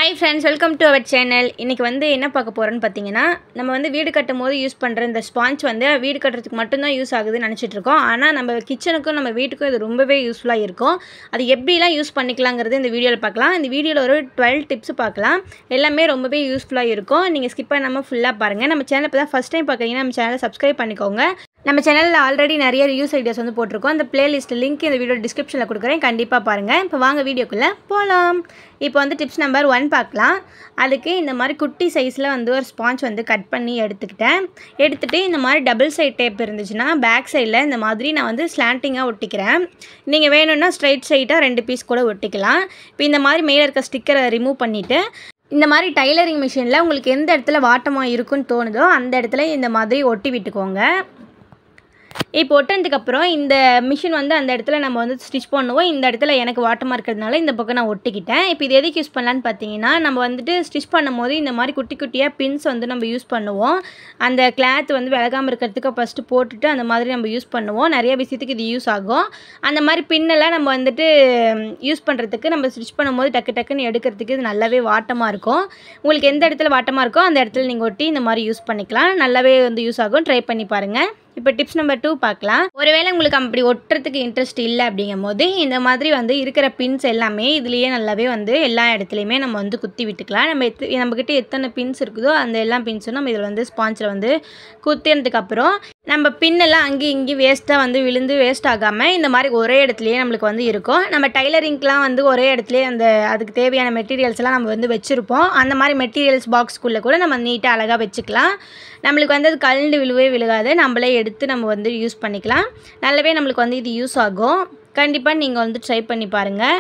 Hi friends, welcome to our channel. இன்னைக்கு வந்து என்ன பார்க்க போறோம்னு பாத்தீங்கன்னா நம்ம வந்து வீடு கட்டும்போது யூஸ் பண்ற இந்த ஸ்பாஞ்ச் வந்து வீடு கட்டறதுக்கு மட்டும் தான் யூஸ் ஆகுதுன்னு நினைச்சிட்டு இருக்கோம். ஆனா நம்ம கிச்சனுக்கும் நம்ம வீட்டுக்கும் இது ரொம்பவே யூஸ்ஃபுல்லா இருக்கும். அது எப்படிலாம் யூஸ் பண்ணிக்கலாம்ங்கறது இந்த வீடியோல பார்க்கலாம். இந்த வீடியோல ஒரு 12 டிப்ஸ் பார்க்கலாம். எல்லாமே ரொம்பவே யூஸ்ஃபுல்லா இருக்கும். நீங்க ஸ்கிப் பண்ணாம ஃபுல்லா பாருங்க. நம்ம சேனலை இப்பதான் ஃபர்ஸ்ட் டைம் பார்க்கறீங்கன்னா நம்ம சேனலை சப்ஸ்கிரைப் பண்ணிக்கோங்க. நம்ம சேனல்ல ஆல்ரெடி நிறைய ரிவ்யூஸ் ஐடியாஸ் வந்து போட்டுருக்கோம். அந்த பிளேலிஸ்ட் லிங்க் இந்த வீடியோ டிஸ்கிரிப்ஷன்ல கொடுக்குறேன். கண்டிப்பா பாருங்க. இப்போ வாங்க வீடியோக்குள்ள போலாம். இப்போ வந்து டிப்ஸ் நம்பர் 1 பார்க்கலாம். அதுக்கு இந்த மாதிரி குட்டி சைஸ்ல வந்து ஒரு ஸ்பாஞ்ச் வந்து கட் பண்ணி எடுத்துட்டு இந்த மாதிரி டபுள் சைடு டேப் இருந்துச்சுன்னா பேக் சைடுல இந்த மாதிரி நான் வந்து ஸ்லாண்டிங்கா ஒட்டிக்கிறேன். நீங்க வேணும்னா ஸ்ட்ரைட் சைடா 2 பீஸ் கூட ஒட்டிக்கலாம். இப்போ இந்த மாதிரி மேல இருக்க ஸ்டிக்கரை ரிமூவ் பண்ணிட்டு இந்த மாதிரி டைலரிங் மிஷினில் உங்களுக்கு எந்த இடத்துல வாட்டமாக இருக்குன்னு தோணுதோ அந்த இடத்துல இந்த மாதிரி ஒட்டி விட்டுக்கோங்க. இப்போ ஒட்டினதுக்கப்புறம் இந்த மிஷின் வந்து அந்த இடத்துல நம்ம வந்து ஸ்டிச் பண்ணுவோம். இந்த இடத்துல எனக்கு வாட்டமாக இருக்கிறதுனால இந்த பக்கம் நான் ஒட்டிக்கிட்டேன். இப்போ இது எதுக்கு யூஸ் பண்ணலான்னு பார்த்தீங்கன்னா நம்ம வந்துட்டு ஸ்டிச் பண்ணும்போது இந்த மாதிரி குட்டி குட்டியாக பின்ஸ் வந்து நம்ம யூஸ் பண்ணுவோம். அந்த கிளாத் வந்து விலகாமல் இருக்கிறதுக்கு ஃபஸ்ட்டு போட்டுட்டு அந்த மாதிரி நம்ம யூஸ் பண்ணுவோம். நிறைய விஷயத்துக்கு இது யூஸ் ஆகும். அந்த மாதிரி பின்னெல்லாம் நம்ம வந்துட்டு யூஸ் பண்ணுறதுக்கு நம்ம ஸ்டிச் பண்ணும்போது டக்குன்னு எடுக்கிறதுக்கு இது நல்லாவே வாட்டமாக இருக்கும். உங்களுக்கு எந்த இடத்துல வாட்டமாக இருக்கோ அந்த இடத்துல நீங்கள் ஒட்டி இந்த மாதிரி யூஸ் பண்ணிக்கலாம். நல்லாவே வந்து யூஸ் ஆகும். ட்ரை பண்ணி பாருங்கள். இப்போ டிப்ஸ் நம்பர் 2 பார்க்கலாம். ஒருவேளை உங்களுக்கு அப்படி ஒட்டுறதுக்கு இன்ட்ரெஸ்ட் இல்லை அப்படிங்கும் போது இந்த மாதிரி வந்து இருக்கிற பின்ஸ் எல்லாமே இதுலேயே நல்லாவே வந்து எல்லா இடத்துலையுமே நம்ம வந்து குத்தி விட்டுக்கலாம். நம்மக்கிட்ட எத்தனை பின்ஸ் இருக்குதோ அந்த எல்லா பின்ஸும் நம்ம இதில் வந்து ஸ்பாஞ்சில் வந்து குத்தினதுக்கப்புறம் நம்ம பின்னெல்லாம் அங்கேயும் இங்கேயும் வேஸ்ட்டாக வந்து விழுந்து வேஸ்ட் ஆகாமல் இந்த மாதிரி ஒரே இடத்துலையே நம்மளுக்கு வந்து இருக்கும். நம்ம டைலரிங்க்கெலாம் வந்து ஒரே இடத்துலையே அதுக்கு தேவையான மெட்டீரியல்ஸ்லாம் நம்ம வந்து வச்சுருப்போம். அந்த மாதிரி மெட்டீரியல்ஸ் பாக்ஸ்க்குள்ளே கூட நம்ம நீட்டாக அழகாக வச்சுக்கலாம். நம்மளுக்கு வந்து அது கலண்டு விழுகாது. நம்மளே எடுத்து நம்ம வந்து யூஸ் பண்ணிக்கலாம். நல்லாவே நம்மளுக்கு வந்து இது யூஸ் ஆகும். கண்டிப்பாக நீங்கள் வந்து ட்ரை பண்ணி பாருங்கள்.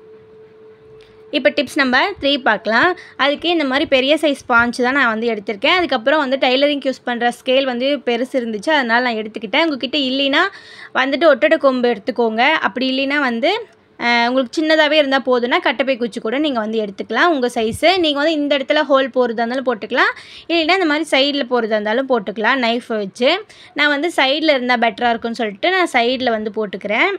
இப்போ டிப்ஸ் நம்பர் 3 பார்க்கலாம். அதுக்கு இந்த மாதிரி பெரிய சைஸ் ஸ்பாஞ்ச் தான் நான் வந்து எடுத்திருக்கேன். அதுக்கப்புறம் வந்து டைலரிங் யூஸ் பண்ணுற ஸ்கேல் வந்து பெருசு இருந்துச்சு, அதனால் நான் எடுத்துக்கிட்டேன். உங்கள்கிட்ட இல்லைன்னா வந்துட்டு ஒட்டடை கொம்பு எடுத்துக்கோங்க. அப்படி இல்லைன்னா வந்து உங்களுக்கு சின்னதாகவே இருந்தால் போதுன்னா கட்டைப்பை குச்சி கூட நீங்கள் வந்து எடுத்துக்கலாம் உங்கள் சைஸு. நீங்கள் வந்து இந்த இடத்துல ஹோல் போகிறதா இருந்தாலும் போட்டுக்கலாம், இல்லைன்னா இந்த மாதிரி சைடில் போகிறதா இருந்தாலும் போட்டுக்கலாம். நைஃபை வச்சு நான் வந்து சைடில் இருந்தால் பெட்டராக இருக்குன்னு சொல்லிட்டு நான் சைடில் வந்து போட்டுக்கிறேன்.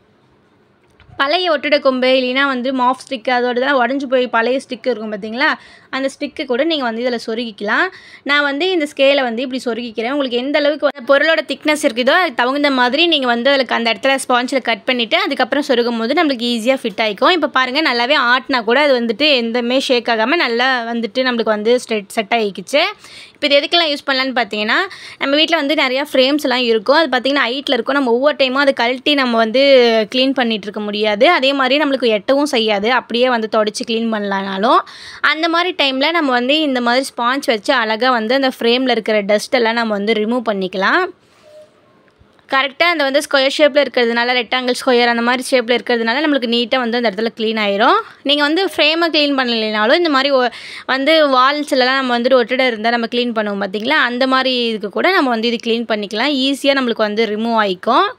பழைய ஒட்டடை கொம்பு இல்லைன்னா வந்து மாஃப் ஸ்டிக்கு அதோட இதெல்லாம் உடஞ்சி போய் பழைய ஸ்டிக்கு இருக்கும் பார்த்தீங்களா, அந்த ஸ்டிக்கு கூட நீங்கள் வந்து இதில் சொருகிக்கலாம். நான் வந்து இந்த ஸ்கேலை வந்து இப்படி சொருகிக்கிறேன். உங்களுக்கு எந்த அளவுக்கு வந்து பொருளோட திக்னஸ் இருக்குதோ அதுக்கு தகுந்த மாதிரி நீங்கள் வந்து அதில் அந்த இடத்துல ஸ்பாஞ்சில் கட் பண்ணிவிட்டு அதுக்கப்புறம் சொருகும் போது நம்மளுக்கு ஈஸியாக ஃபிட் ஆகிக்கும். இப்போ பாருங்கள், நல்லாவே ஆட்டினா கூட அது வந்துட்டு எந்தமே ஷேக் ஆகாமல் நல்லா வந்துட்டு நம்மளுக்கு வந்து செட் ஆகிக்கிச்சு. இப்போ இது எதுக்கெல்லாம் யூஸ் பண்ணலான்னு பார்த்தீங்கன்னா நம்ம வீட்டில் வந்து நிறையா ஃப்ரேம்ஸ்லாம் இருக்கும். அது பார்த்திங்கன்னா ஹைட்டில் இருக்கும். நம்ம ஒவ்வொரு டைமும் அதை கழட்டி நம்ம வந்து க்ளீன் பண்ணிகிட்டு இருக்க முடியாது. அதே மாதிரி நம்மளுக்கு எட்டவும் செய்யாது. அப்படியே வந்து தொடச்சி க்ளீன் பண்ணலானாலும் அந்த மாதிரி டைமில் நம்ம வந்து இந்த மாதிரி ஸ்பாஞ்ச் வச்சு அழகாக வந்து அந்த ஃப்ரேமில் இருக்கிற டஸ்ட்டெல்லாம் நம்ம வந்து ரிமூவ் பண்ணிக்கலாம். கரெக்டாக அந்த வந்து ஸ்கொயர் ஷேப்பில் இருக்கிறதுனால ரெக்டாங்கிள் ஸ்கொயர் அந்த மாதிரி ஷேப்பில் இருக்கிறதுனால நம்மளுக்கு நீட்டாக வந்து அந்த இடத்துல க்ளீன் ஆயிரும். நீங்கள் வந்து ஃப்ரேமை க்ளீன் பண்ணலைனாலும் இந்த மாதிரி வந்து வால்ஸ்லலாம் நம்ம வந்துட்டு ஒட்டடை இருந்தால் நம்ம க்ளீன் பண்ணுவோம் பார்த்திங்களா, அந்த மாதிரி இதுக்கு கூட நம்ம வந்து இது க்ளீன் பண்ணிக்கலாம். ஈஸியாக நம்மளுக்கு வந்து ரிமூவ் ஆகிக்கும்.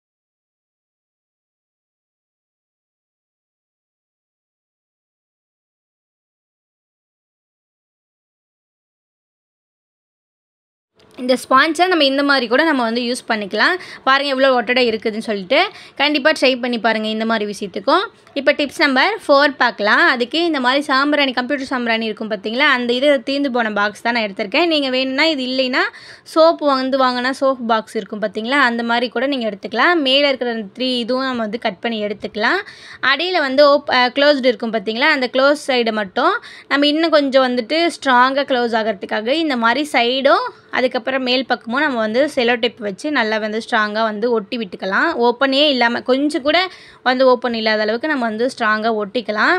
இந்த ஸ்பாஞ்சை நம்ம இந்த மாதிரி கூட நம்ம வந்து யூஸ் பண்ணிக்கலாம். பாருங்கள் எவ்வளோ ஒட்டடை இருக்குதுன்னு சொல்லிட்டு. கண்டிப்பாக ட்ரை பண்ணி பாருங்கள் இந்த மாதிரி விஷயத்துக்கும். இப்போ டிப்ஸ் நம்பர் 4 பார்க்கலாம். அதுக்கு இந்த மாதிரி சாம்பிராணி, கம்ப்யூட்டர் சாம்பிராணி இருக்கும் பார்த்தீங்களா, அந்த இது தீர்ந்து போன பாக்ஸ் தான் நான் எடுத்திருக்கேன். நீங்கள் வேணும்னா இது இல்லைன்னா சோப்பு வாங்கினா சோப் பாக்ஸ் இருக்கும் பார்த்தீங்களா, அந்த மாதிரி கூட நீங்கள் எடுத்துக்கலாம். மேலே இருக்கிற 3 இதுவும் நம்ம வந்து கட் பண்ணி எடுத்துக்கலாம். அடியில் வந்து க்ளோஸ்டு இருக்கும் பார்த்தீங்களா, அந்த க்ளோஸ் சைடை மட்டும் நம்ம இன்னும் கொஞ்சம் வந்துட்டு ஸ்ட்ராங்காக க்ளோஸ் ஆகிறதுக்காக இந்த மாதிரி சைடும் அதுக்கப்புறம் மேல் பக்கமும் நம்ம வந்து செலோ டேப் வச்சு நல்லா வந்து ஸ்ட்ராங்காக வந்து ஒட்டி விட்டுக்கலாம். ஓப்பனே இல்லாமல் கொஞ்சம் கூட வந்து ஓப்பன் இல்லாத அளவுக்கு நம்ம வந்து ஸ்ட்ராங்காக ஒட்டிக்கலாம்.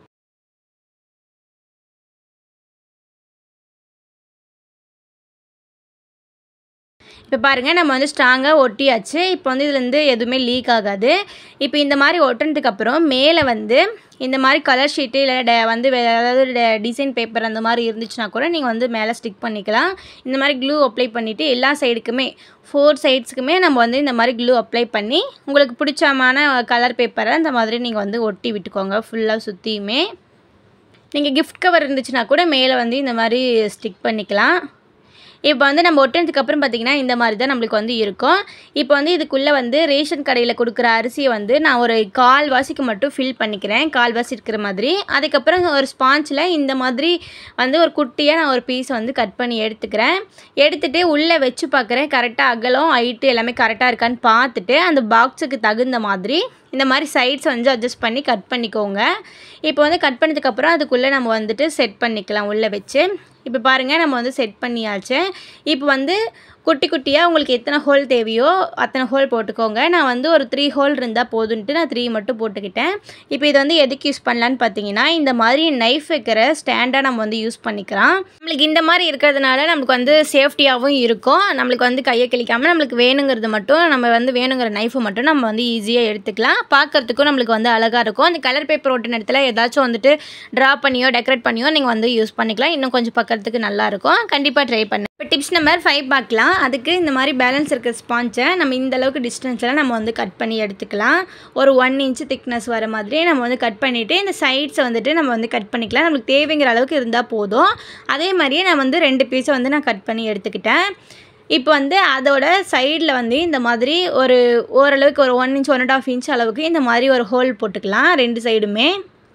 இப்போ பாருங்கள், நம்ம வந்து ஸ்ட்ராங்காக ஒட்டியாச்சு. இப்போ வந்து இதுலேருந்து எதுவுமே லீக் ஆகாது. இப்போ இந்த மாதிரி ஒட்டினதுக்கப்புறம் மேலே வந்து இந்த மாதிரி கலர் ஷீட்டு இல்லை வந்து அதாவது டிசைன் பேப்பர் அந்த மாதிரி இருந்துச்சுன்னா கூட நீங்கள் வந்து மேலே ஸ்டிக் பண்ணிக்கலாம். இந்த மாதிரி க்ளூ அப்ளை பண்ணிவிட்டு எல்லா சைடுக்குமே 4 சைட்ஸுக்குமே நம்ம வந்து இந்த மாதிரி க்ளூ அப்ளை பண்ணி உங்களுக்கு பிடிச்சமான கலர் பேப்பரை இந்த மாதிரி நீங்கள் வந்து ஒட்டி விட்டுக்கோங்க. ஃபுல்லாக சுற்றியுமே நீங்கள் கிஃப்ட் கவர் இருந்துச்சுன்னா கூட மேலே வந்து இந்த மாதிரி ஸ்டிக் பண்ணிக்கலாம். இப்போ வந்து நம்ம ஒட்டினதுக்கப்புறம் பார்த்திங்கன்னா இந்த மாதிரி தான் நம்மளுக்கு வந்து இருக்கும். இப்போ வந்து இதுக்குள்ளே வந்து ரேஷன் கடையில் கொடுக்குற அரிசியை வந்து நான் ஒரு கால்வாசிக்கு மட்டும் ஃபில் பண்ணிக்கிறேன், கால்வாசி இருக்கிற மாதிரி. அதுக்கப்புறம் ஒரு ஸ்பாஞ்சில் இந்த மாதிரி வந்து ஒரு குட்டியாக நான் ஒரு பீஸ் வந்து கட் பண்ணி எடுத்துக்கிறேன். எடுத்துகிட்டு உள்ளே வச்சு பார்க்குறேன் கரெக்டாக அகலம் ஹைட்டு எல்லாமே கரெக்டாக இருக்கான்னு பார்த்துட்டு அந்த பாக்ஸுக்கு தகுந்த மாதிரி இந்த மாதிரி சைட்ஸ் வந்து அட்ஜஸ்ட் பண்ணி கட் பண்ணிக்கோங்க. இப்போ வந்து கட் பண்ணதுக்கப்புறம் அதுக்குள்ளே நம்ம வந்துட்டு செட் பண்ணிக்கலாம் உள்ளே வச்சு. இப்போ பாருங்கள் நம்ம வந்து செட் பண்ணியாச்சு. இப்போ வந்து குட்டி குட்டியாக உங்களுக்கு எத்தனை ஹோல் தேவையோ அத்தனை ஹோல் போட்டுக்கோங்க. நான் வந்து ஒரு 3 ஹோல் இருந்தால் போதுன்ட்டு நான் 3 மட்டும் போட்டுக்கிட்டேன். இப்போ இது வந்து எதுக்கு யூஸ் பண்ணலான்னு பார்த்தீங்கன்னா இந்த மாதிரி நைஃப் வைக்கிற ஸ்டாண்டாக நம்ம வந்து யூஸ் பண்ணிக்கலாம். நம்மளுக்கு இந்த மாதிரி இருக்கிறதுனால நம்மளுக்கு வந்து சேஃப்டியாகவும் இருக்கும். நம்மளுக்கு வந்து கையை கிழிக்காமல் நம்மளுக்கு வேணுங்கிறது மட்டும் நம்ம வந்து வேணுங்கிற நைஃபை மட்டும் நம்ம வந்து ஈஸியாக எடுத்துக்கலாம். பார்க்குறதுக்கும் நம்மளுக்கு வந்து அழகாக இருக்கும். அந்த கலர் பேப்பர் ஒட்டின இடத்துல ஏதாச்சும் வந்துட்டு ட்ரா பண்ணியோ டெக்கரேட் பண்ணியோ நீங்கள் வந்து யூஸ் பண்ணிக்கலாம். இன்னும் கொஞ்சம் பார்க்குறதுக்கு நல்லாயிருக்கும். கண்டிப்பாக ட்ரை பண்ணு. இப்போ டிப்ஸ் நம்பர் 5 பார்க்கலாம். அதுக்கு இந்த மாதிரி பேலன்ஸ் இருக்கிற ஸ்பாஞ்சை நம்ம இந்த அளவுக்கு டிஸ்டன்ஸில் நம்ம வந்து கட் பண்ணி எடுத்துக்கலாம். ஒரு 1 இன்ச் திக்னஸ் வர மாதிரி நம்ம வந்து கட் பண்ணிவிட்டு இந்த சைட்ஸை வந்துட்டு நம்ம வந்து கட் பண்ணிக்கலாம். நம்மளுக்கு தேவைங்கிற அளவுக்கு இருந்தால் போதும். அதே மாதிரியே நான் வந்து 2 பீஸை வந்து நான் கட் பண்ணி எடுத்துக்கிட்டேன். இப்போ வந்து அதோட சைடில் வந்து இந்த மாதிரி ஓரளவுக்கு ஒரு 1 இன்ச் 1.5 இன்ச் அளவுக்கு இந்த மாதிரி ஒரு ஹோல் போட்டுக்கலாம் 2 சைடுமே.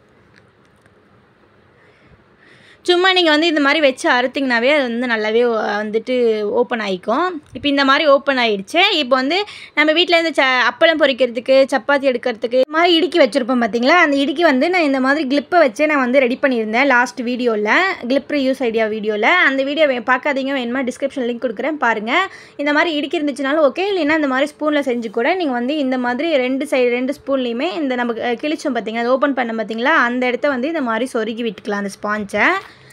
சும்மா நீங்கள் வந்து இந்த மாதிரி வச்சு அறுத்திங்கனாவே அது வந்து நல்லாவே வந்துட்டு ஓப்பன் ஆகிக்கும். இப்போ இந்த மாதிரி ஓப்பன் ஆகிடுச்சு. இப்போ வந்து நம்ம வீட்டில் இருந்து அப்பளம் பொரிக்கிறதுக்கு சப்பாத்தி எடுக்கிறதுக்கு இந்த மாதிரி இடுக்கி வச்சுருப்போம் பார்த்தீங்களா, அந்த இடுக்கி வந்து நான் இந்த மாதிரி கிளிப்பை வச்சு நான் வந்து ரெடி பண்ணியிருந்தேன் லாஸ்ட் வீடியோவில், கிளிப் யூஸ் ஐடியா வீடியோவில். அந்த வீடியோ பார்க்காதீங்க, வேணுமா டிஸ்கிரிப்ஷன் லிங்க் கொடுக்குறேன் பாருங்கள். இந்த மாதிரி இடுக்கி இருந்துச்சுனாலும் ஓகே, இல்லைன்னா இந்த மாதிரி ஸ்பூனில் செஞ்சு கூட நீங்கள் வந்து இந்த மாதிரி 2 ஸ்பூன்லேயுமே இந்த நம்ம கிழிச்சோம் பார்த்தீங்களா, அது ஓப்பன் பண்ண பார்த்தீங்களா, அந்த இடத்த வந்து இந்த மாதிரி சொருகி விட்டுக்கலாம் அந்த ஸ்பாஞ்சை.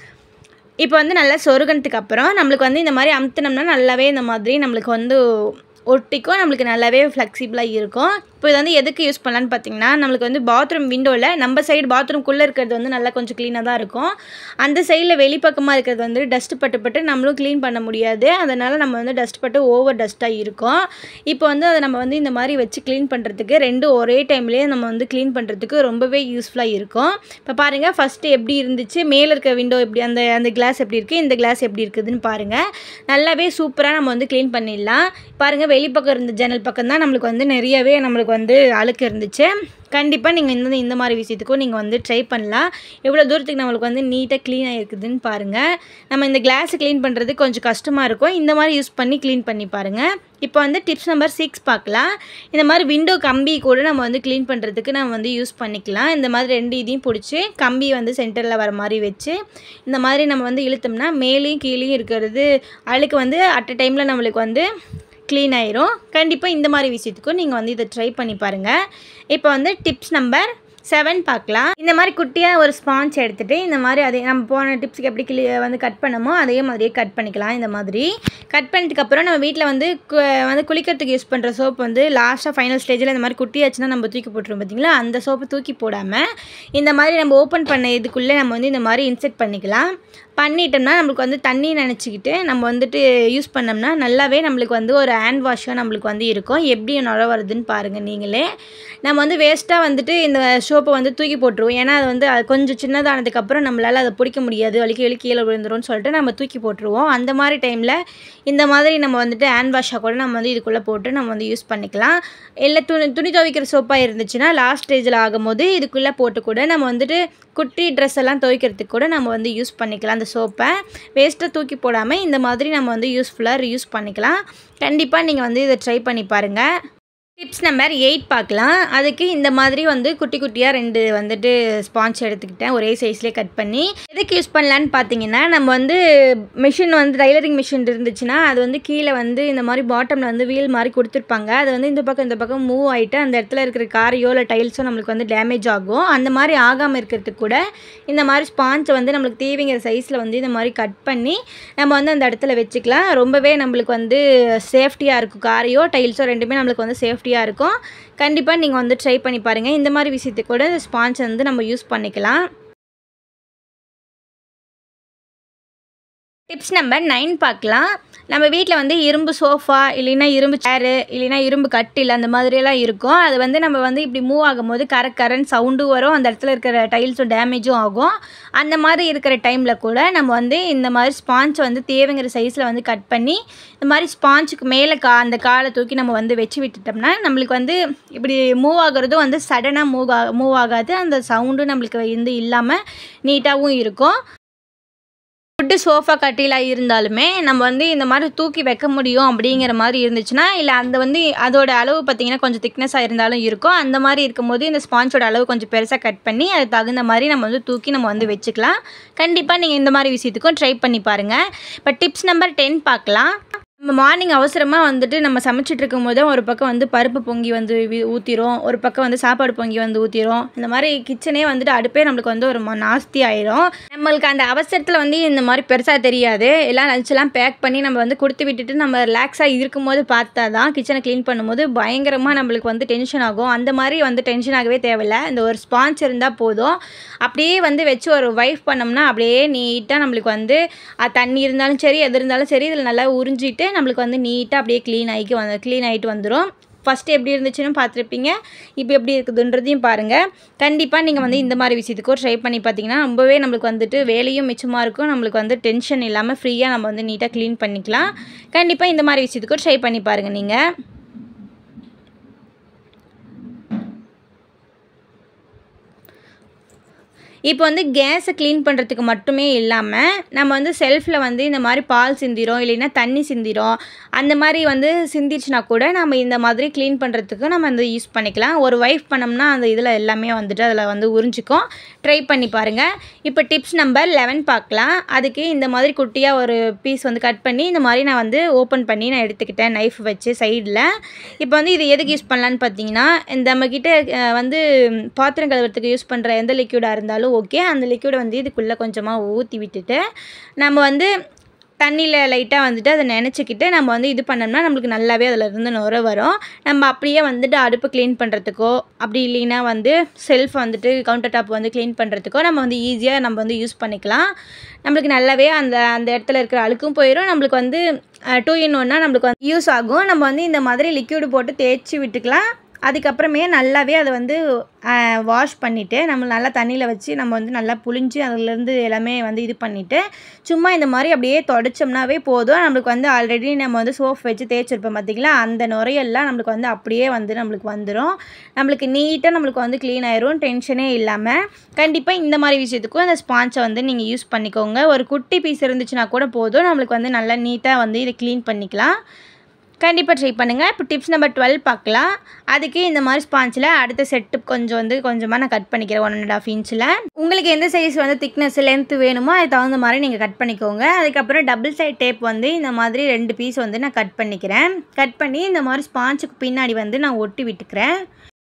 இப்போ வந்து நல்லா சொருகினதுக்கு அப்புறம் நம்மளுக்கு வந்து இந்த மாதிரி அமுத்தினோம்னா நல்லாவே இந்த மாதிரி நம்மளுக்கு வந்து ஒட்டிக்கும், நம்மளுக்கு நல்லாவே ஃப்ளெக்சிபிளாக இருக்கும். இப்போ இது வந்து எதுக்கு யூஸ் பண்ணலான்னு பார்த்தீங்கன்னா நம்மளுக்கு வந்து பாத்ரூம் விண்டோவில் நம்ம சைடு பாத்ரூம்குள்ளே இருக்கிறது வந்து நல்லா கொஞ்சம் க்ளீனாக தான் இருக்கும். அந்த சைடில் வெளிப்பக்கமாக இருக்கிறது வந்து டஸ்ட்டு பட்டு நம்மளும் க்ளீன் பண்ண முடியாது. அதனால் நம்ம வந்து டஸ்ட் பட்டு ஓவர் டஸ்ட்டாக இருக்கும். இப்போ வந்து அதை நம்ம வந்து இந்த மாதிரி வச்சு க்ளீன் பண்ணுறதுக்கு 2 ஒரே டைம்லேயே நம்ம வந்து க்ளீன் பண்ணுறதுக்கு ரொம்பவே யூஸ்ஃபுல்லாக இருக்கும். இப்போ பாருங்கள் ஃபஸ்ட்டு எப்படி இருந்துச்சு, மேலே இருக்க விண்டோ எப்படி அந்த கிளாஸ் எப்படி இருக்குது, இந்த கிளாஸ் எப்படி இருக்குதுன்னு பாருங்கள். நல்லாவே சூப்பராக நம்ம வந்து க்ளீன் பண்ணிடலாம். பாருங்கள் வெளிப்பக்கம் இருந்த ஜன்னல் பக்கம் தான் நம்மளுக்கு வந்து நிறையவே நம்மளுக்கு வந்து அழுக்கு இருந்துச்சு. கண்டிப்பாக நீங்கள் இந்த மாதிரி விஷயத்துக்கும் நீங்கள் வந்து ட்ரை பண்ணலாம். எவ்வளோ தூரத்துக்கு நம்மளுக்கு வந்து நீட்டாக க்ளீனாக இருக்குதுன்னு பாருங்கள். நம்ம இந்த கிளாஸை க்ளீன் பண்ணுறது கொஞ்சம் கஷ்டமாக இருக்கும், இந்த மாதிரி யூஸ் பண்ணி க்ளீன் பண்ணி பாருங்கள். இப்போ வந்து டிப்ஸ் நம்பர் 6 பார்க்கலாம். இந்த மாதிரி விண்டோ கம்பி கூட நம்ம வந்து க்ளீன் பண்ணுறதுக்கு நம்ம வந்து யூஸ் பண்ணிக்கலாம். இந்த மாதிரி 2 இதையும் பிடிச்சி கம்பி வந்து சென்டரில் வர மாதிரி வச்சு இந்த மாதிரி நம்ம வந்து இழுத்தோம்னா மேலேயும் கீழேயும் இருக்கிறது அழுக்கு வந்து அட் அ டைமில் நம்மளுக்கு வந்து க்ளீன் ஆயிரும். கண்டிப்பாக இந்த மாதிரி விஷயத்துக்கும் நீங்கள் வந்து இதை ட்ரை பண்ணி பாருங்கள். இப்போ வந்து டிப்ஸ் நம்பர் 7 பார்க்கலாம். இந்த மாதிரி குட்டியாக ஒரு ஸ்பாஞ்ச் எடுத்துகிட்டு இந்த மாதிரி அதே நம்ம போன டிப்ஸுக்கு எப்படி வந்து கட் பண்ணமோ அதே மாதிரியே கட் பண்ணிக்கலாம். இந்த மாதிரி கட் பண்ணதுக்கப்புறம் நம்ம வீட்டில் வந்து குளிக்கிறதுக்கு யூஸ் பண்ணுற சோப்பு வந்து லாஸ்ட்டாக ஃபைனல் ஸ்டேஜில் இந்த மாதிரி குட்டியாச்சுன்னா நம்ம தூக்கி போட்டுருவோம் பார்த்தீங்களா, அந்த சோப்பு தூக்கி போடாமல் இந்த மாதிரி நம்ம ஓப்பன் பண்ண இதுக்குள்ளே நம்ம வந்து இந்த மாதிரி இன்செர்ட் பண்ணிக்கலாம். பண்ணிட்டோம்னா நம்மளுக்கு வந்து தண்ணி நினச்சிக்கிட்டு நம்ம வந்துட்டு யூஸ் பண்ணோம்னா நல்லாவே நம்மளுக்கு வந்து ஒரு ஹேண்ட் வாஷாக நம்மளுக்கு வந்து இருக்கும். எப்படி நுழ வருதுன்னு பாருங்கள் நீங்களே. நம்ம வந்து வேஸ்ட்டாக வந்துட்டு இந்த சோப்பை வந்து தூக்கி போட்டுருவோம். ஏன்னா அது வந்து கொஞ்சம் சின்னதானதுக்கப்புறம் நம்மளால் அதை பிடிக்க முடியாது, வலிக்கு கீழே விழுந்துரும்னு சொல்லிட்டு நம்ம தூக்கி போட்டுருவோம். அந்த மாதிரி டைமில் இந்த மாதிரி நம்ம வந்துட்டு ஹேண்ட் வாஷாக கூட நம்ம வந்து இதுக்குள்ளே போட்டு நம்ம வந்து யூஸ் பண்ணிக்கலாம். இல்லை துணி துவைக்கிற சோப்பாக இருந்துச்சுன்னா லாஸ்ட் ஸ்டேஜில் ஆகும்போது இதுக்குள்ளே போட்டு கூட நம்ம வந்துட்டு குட்டி ட்ரெஸ் எல்லாம் துவைக்கிறதுக்கு கூட நம்ம வந்து யூஸ் பண்ணிக்கலாம். அந்த சோப்பை வேஸ்ட்டாக தூக்கி போடாமல் இந்த மாதிரி நம்ம வந்து யூஸ்ஃபுல்லாக ரியூஸ் பண்ணிக்கலாம். கண்டிப்பாக நீங்கள் வந்து இதை ட்ரை பண்ணி பாருங்கள். டிப்ஸ் நம்பர் 8 பார்க்கலாம். அதுக்கு இந்த மாதிரி வந்து குட்டி குட்டியாக 2 வந்துட்டு ஸ்பாஞ்ச் எடுத்துக்கிட்டேன் ஒரே சைஸ்லேயே கட் பண்ணி. எதுக்கு யூஸ் பண்ணலான்னு பார்த்தீங்கன்னா நம்ம வந்து மிஷின் வந்து டைலரிங் மிஷின் இருந்துச்சுன்னா அது வந்து கீழே வந்து இந்த மாதிரி பாட்டமில் வந்து வீல் மாதிரி கொடுத்துருப்பாங்க. அது வந்து இந்த பக்கம் மூவ் ஆகிட்டு அந்த இடத்துல இருக்கிற காரையோ இல்லை டைல்ஸோ நம்மளுக்கு வந்து டேமேஜ் ஆகும். அந்த மாதிரி ஆகாமல் இருக்கிறதுக்கு கூட இந்த மாதிரி ஸ்பாஞ்சை வந்து நம்மளுக்கு தேவைங்கிற சைஸில் வந்து இந்த மாதிரி கட் பண்ணி நம்ம வந்து அந்த இடத்துல வச்சுக்கலாம். ரொம்பவே நம்மளுக்கு வந்து சேஃப்டியாக இருக்கும். காரையோ டைல்ஸோ ரெண்டுமே நம்மளுக்கு வந்து சேஃப்டியாக இருக்கும். கண்டிப்பாக நீங்கள் வந்து ட்ரை பண்ணி பாருங்கள். இந்த மாதிரி விஷயத்துக்கு கூட ஸ்பாஞ்ச் வந்து நம்ம யூஸ் பண்ணிக்கலாம். டிப்ஸ் நம்பர் 9 பார்க்கலாம். நம்ம வீட்டில் வந்து இரும்பு சோஃபா இல்லைன்னா இரும்பு சேரு இல்லைன்னா இரும்பு கட்டில் அந்த மாதிரியெல்லாம் இருக்கும். அது வந்து நம்ம வந்து இப்படி மூவ் ஆகும்போது கரண்ட் சவுண்டும் வரும், அந்த இடத்துல இருக்கிற டைல்ஸும் டேமேஜும் ஆகும். அந்த மாதிரி இருக்கிற டைமில் கூட நம்ம வந்து இந்த மாதிரி ஸ்பாஞ்ச் வந்து தேவைங்கிற சைஸில் வந்து கட் பண்ணி இந்த மாதிரி ஸ்பாஞ்சுக்கு மேலே அந்த காலை தூக்கி நம்ம வந்து வச்சு விட்டுட்டோம்னா நம்மளுக்கு வந்து இப்படி மூவ் ஆகுறதும் வந்து சடனாக மூவ் ஆகாது, அந்த சவுண்டும் நம்மளுக்கு வந்து இல்லாமல் நீட்டாகவும் இருக்கும். ஃபுட்டு சோஃபா கட்டிலாக இருந்தாலுமே நம்ம வந்து இந்த மாதிரி தூக்கி வைக்க முடியும் அப்படிங்கிற மாதிரி இருந்துச்சுன்னா, இல்லை அந்த வந்து அதோட அளவு பார்த்திங்கன்னா கொஞ்சம் திக்னஸாக இருந்தாலும் இருக்கும். அந்த மாதிரி இருக்கும்போது இந்த ஸ்பாஞ்சோட அளவு கொஞ்சம் பெருசாக கட் பண்ணி அதுக்கு தகுந்த மாதிரி நம்ம வந்து தூக்கி நம்ம வந்து வச்சுக்கலாம். கண்டிப்பாக நீங்கள் இந்த மாதிரி விஷயத்துக்கும் ட்ரை பண்ணி பாருங்கள். இப்போ டிப்ஸ் நம்பர் 10 பார்க்கலாம். நம்ம மார்னிங் அவசரமாக வந்துட்டு நம்ம சமைச்சிட்டு இருக்கும் போது ஒரு பக்கம் வந்து பருப்பு பொங்கி வந்து ஊற்றிடும், ஒரு பக்கம் வந்து சாப்பாடு பொங்கி வந்து ஊற்றிடும். இந்த மாதிரி கிச்சனே வந்துட்டு அடுப்பே நம்மளுக்கு வந்து ஒரு நாஸ்தி ஆயிரும். நம்மளுக்கு அந்த அவசரத்தில் வந்து இந்த மாதிரி பெருசாக தெரியாது, எல்லாம் லஞ்செல்லாம் பேக் பண்ணி நம்ம வந்து கொடுத்து விட்டுட்டு நம்ம ரிலாக்ஸாக இருக்கும்போது பார்த்தா தான் கிச்சனை க்ளீன் பண்ணும்போது பயங்கரமாக நம்மளுக்கு வந்து டென்ஷன் ஆகும். அந்த மாதிரி வந்து டென்ஷன் ஆகவே தேவையில்லை, இந்த ஒரு ஸ்பாஞ்ச் இருந்தால் போதும். அப்படியே வந்து வச்சு ஒரு வைஃப் பண்ணோம்னா அப்படியே நீட்டாக நம்மளுக்கு வந்து தண்ணி இருந்தாலும் சரி எது இருந்தாலும் சரி இதில் நல்லா உறிஞ்சிட்டு நம்மளுக்கு வந்து நீட்டாக அப்படியே க்ளீன் ஆகிட்டு வந்துடும். ஃபஸ்ட்டு எப்படி இருந்துச்சுன்னு பார்த்துருப்பீங்க, இப்போ எப்படி இருக்குதுன்றதையும் பாருங்கள். கண்டிப்பாக நீங்கள் வந்து இந்த மாதிரி விஷயத்துக்கும் ட்ரை பண்ணி பார்த்தீங்கன்னா ரொம்பவே நம்மளுக்கு வந்துட்டு வேலையும் மிச்சமாக இருக்கும், நம்மளுக்கு வந்து டென்ஷன் இல்லாமல் ஃப்ரீயாக நம்ம வந்து நீட்டாக க்ளீன் பண்ணிக்கலாம். கண்டிப்பாக இந்த மாதிரி விஷயத்துக்கும் ட்ரை பண்ணி பாருங்கள் நீங்கள். இப்போ வந்து கேஸை க்ளீன் பண்ணுறதுக்கு மட்டுமே இல்லாமல் நம்ம வந்து செல்ஃபில் வந்து இந்த மாதிரி பால் சிந்திரும் இல்லைன்னா தண்ணி சிந்திரும், அந்த மாதிரி வந்து சிந்திச்சுனா கூட நம்ம இந்த மாதிரி க்ளீன் பண்ணுறதுக்கு நம்ம வந்து யூஸ் பண்ணிக்கலாம். ஒரு வைஃப் பண்ணோம்னா அந்த இதில் எல்லாமே வந்துட்டு அதில் வந்து உறிஞ்சிக்கும். ட்ரை பண்ணி பாருங்கள். இப்போ டிப்ஸ் நம்பர் 11 பார்க்கலாம். அதுக்கு இந்த மாதிரி குட்டியாக ஒரு பீஸ் வந்து கட் பண்ணி இந்த மாதிரி நான் வந்து ஓப்பன் பண்ணி நான் எடுத்துக்கிட்டேன் நைஃப் வச்சு சைடில். இப்போ வந்து இது எதுக்கு யூஸ் பண்ணலான்னு பார்த்தீங்கன்னா, இந்த நம்மக்கிட்ட வந்து பாத்திரம் கழுவுறதுக்கு யூஸ் பண்ணுற எந்த லிக்யூடாக இருந்தாலும் ஓகே, அந்த லிக்விடை வந்து இதுக்குள்ளே கொஞ்சமாக ஊற்றி விட்டுட்டு நம்ம வந்து தண்ணியில் லைட்டாக வந்துட்டு அதை நினச்சிக்கிட்டு நம்ம வந்து இது பண்ணோம்னா நம்மளுக்கு நல்லாவே அதில் இருந்து நுர வரும். நம்ம அப்படியே வந்துட்டு அடுப்பு க்ளீன் பண்ணுறதுக்கோ அப்படி இல்லைன்னா வந்து செல்ஃப் வந்துட்டு கவுண்டர் டாப் வந்து க்ளீன் பண்ணுறதுக்கோ நம்ம வந்து ஈஸியாக நம்ம வந்து யூஸ் பண்ணிக்கலாம். நம்மளுக்கு நல்லாவே அந்த இடத்துல இருக்கிற அழுக்கும் போயிடும், நம்மளுக்கு வந்து 2 in 1 நம்மளுக்கு வந்து யூஸ் ஆகும். நம்ம வந்து இந்த மாதிரி லிக்யூடு போட்டு தேய்ச்சி விட்டுக்கலாம். அதுக்கப்புறமே நல்லாவே அதை வந்து வாஷ் பண்ணிவிட்டு நம்ம நல்லா தண்ணியில் வச்சு நம்ம வந்து நல்லா புழிஞ்சு அதிலேருந்து எல்லாமே வந்து இது பண்ணிவிட்டு சும்மா இந்த மாதிரி அப்படியே தொடச்சோம்னாவே போதும். நம்மளுக்கு வந்து ஆல்ரெடி நம்ம வந்து சோப் வச்சு தேய்ச்சிருப்போம் பார்த்திங்களா, அந்த நுரையெல்லாம் நம்மளுக்கு வந்து அப்படியே வந்து நம்மளுக்கு வந்துடும். நம்மளுக்கு நீட்டாக நம்மளுக்கு வந்து க்ளீன் ஆயிரும், டென்ஷனே இல்லாமல். கண்டிப்பாக இந்த மாதிரி விஷயத்துக்கும் அந்த ஸ்பாஞ்சை வந்து நீங்கள் யூஸ் பண்ணிக்கோங்க. ஒரு குட்டி பீஸ் இருந்துச்சுன்னா கூட போதும், நம்மளுக்கு வந்து நல்லா நீட்டாக வந்து இதை க்ளீன் பண்ணிக்கலாம். கண்டிப்பாக ட்ரை பண்ணுங்கள். இப்போ டிப்ஸ் நம்பர் 12 பார்க்கலாம். அதுக்கு இந்த மாதிரி ஸ்பாஞ்சில் அடுத்த செட்டு கொஞ்சமாக நான் கட் பண்ணிக்கிறேன் 1.5 inch. உங்களுக்கு எந்த சைஸ் வந்து திக்னஸ் லென்த் வேணுமோ அது தகுந்த மாதிரி நீங்கள் கட் பண்ணிக்கோங்க. அதுக்கப்புறம் டபுள் சைட் டேப் வந்து இந்த மாதிரி 2 பீஸ் வந்து நான் கட் பண்ணிக்கிறேன். கட் பண்ணி இந்த மாதிரி ஸ்பாஞ்சுக்கு பின்னாடி வந்து நான் ஒட்டி விட்டுக்கிறேன்.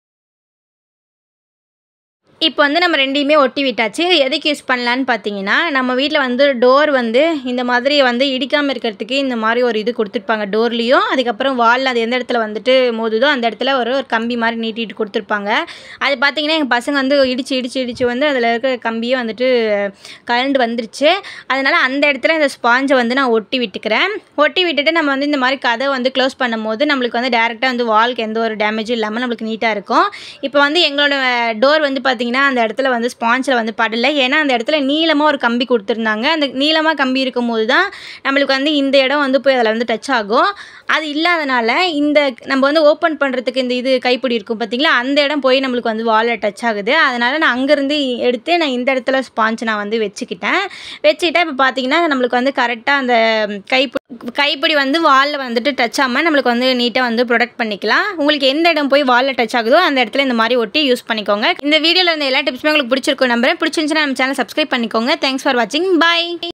இப்போ வந்து நம்ம ரெண்டையுமே ஒட்டி விட்டாச்சு. எதுக்கு யூஸ் பண்ணலான்னு பார்த்தீங்கன்னா, நம்ம வீட்டில் வந்து டோர் வந்து இந்த மாதிரி வந்து இடிக்காமல் இருக்கிறதுக்கு இந்த மாதிரி ஒரு இது கொடுத்துருப்பாங்க டோர்லேயும். அதுக்கப்புறம் வாலில் அது எந்த இடத்துல வந்துட்டு மோதுதோ அந்த இடத்துல ஒரு கம்பி மாதிரி நீட்டிட்டு கொடுத்துருப்பாங்க. அது பார்த்திங்கன்னா எங்கள் பசங்க வந்து இடித்து வந்து அதில் இருக்கிற கம்பியே வந்துட்டு கலண்டு வந்துருச்சு. அதனால் அந்த இடத்துல இந்த ஸ்பாஞ்சை வந்து நான் ஒட்டி விட்டுக்கிறேன். ஒட்டி விட்டுட்டு நம்ம வந்து இந்த மாதிரி கதை வந்து க்ளோஸ் பண்ணும்போது நம்மளுக்கு வந்து டேரெக்டாக வந்து வால்க்கு எந்த ஒரு டேமேஜும் இல்லாமல் நம்மளுக்கு நீட்டாக இருக்கும். இப்போ வந்து எங்களோட டோர் வந்து பார்த்திங்கன்னா அந்த இடத்துல வந்து ஸ்பாஞ்சில் வந்து படலை, ஏன்னா அந்த இடத்துல நீளமாக ஒரு கம்பி கொடுத்துருந்தாங்க. அந்த நீளமாக கம்பி இருக்கும்போது தான் நம்மளுக்கு வந்து இந்த இடம் வந்து போய் அதில் வந்து டச் ஆகும். அது இல்லாதனால இந்த நம்ம வந்து ஓப்பன் பண்ணுறதுக்கு இந்த இது கைப்பிடி இருக்கும் பார்த்திங்களா, அந்த இடம் போய் நம்மளுக்கு வந்து வாலில் டச் ஆகுது. அதனால் நான் அங்கேருந்து எடுத்து நான் இந்த இடத்துல ஸ்பாஞ்ச் நான் வந்து வச்சுக்கிட்டேன். இப்போ பார்த்திங்கன்னா நம்மளுக்கு வந்து கரெக்டாக அந்த கைப்பிடி வந்து வாலில் வந்துட்டு டச் ஆகாமல் நம்மளுக்கு வந்து நீட்டாக வந்து ப்ரொடெக்ட் பண்ணிக்கலாம். உங்களுக்கு எந்த இடம் போய் வாலில் டச் ஆகுதோ அந்த இடத்துல இந்த மாதிரி ஒட்டி யூஸ் பண்ணிக்கோங்க. இந்த வீடியோவில் இருந்த எல்லா டிப்ஸுமே உங்களுக்கு பிடிச்சிருக்கும் நம்புறேன். பிடிச்சிருந்துச்சுன்னா நம்ம சேனல் சப்ஸ்கிரைப் பண்ணிக்கோங்க. தேங்க்ஸ் ஃபார் வாட்சிங். பாய்.